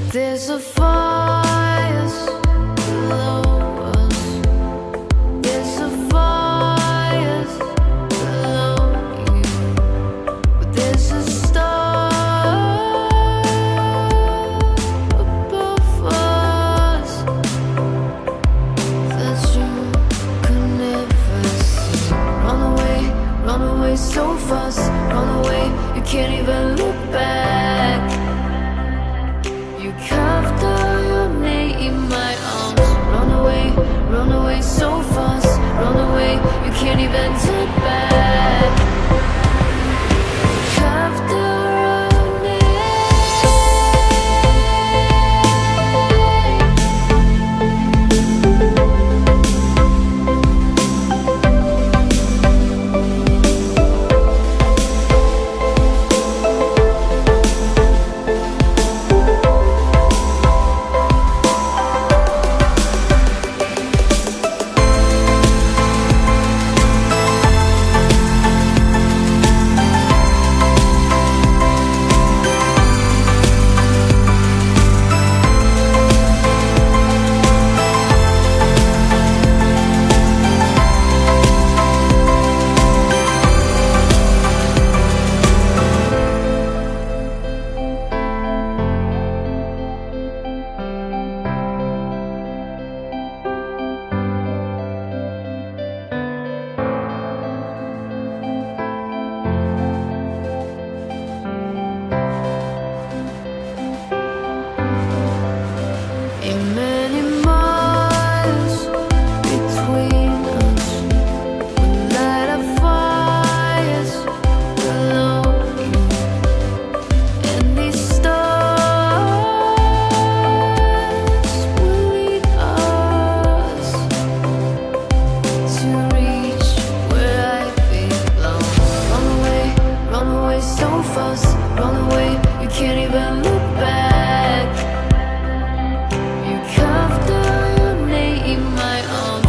There's a fire below us. There's a fire below you. But there's a star above us that you could never see. Run away so fast. Run away, you can't even look back. You carved out your name in my arms. Run away so fast. Run away, you can't even turn back. Carved out your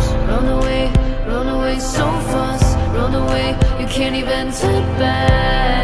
can't even turn back.